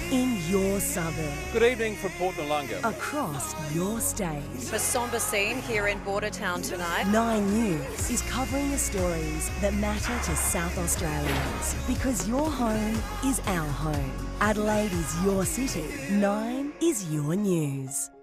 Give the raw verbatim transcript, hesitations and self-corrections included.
in your suburb, Good evening from Port Noarlunga. across your state. A sombre scene here in Bordertown tonight. Nine News is covering the stories that matter to South Australians, because your home is our home. Adelaide is your city. Nine is your news.